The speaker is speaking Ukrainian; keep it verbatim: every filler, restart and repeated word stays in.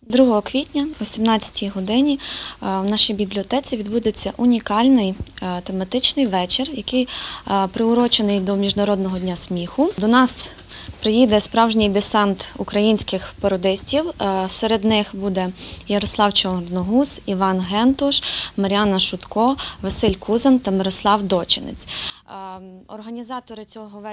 другого квітня о сімнадцятій годині в нашій бібліотеці відбудеться унікальний тематичний вечір, який приурочений до Міжнародного дня сміху. До нас приїде справжній десант українських пародистів. Серед них буде Ярослав Чорногуз, Іван Гентуш, Мар'яна Шутко, Василь Кузан та Мирослав Дочинець. Організатори цього вечора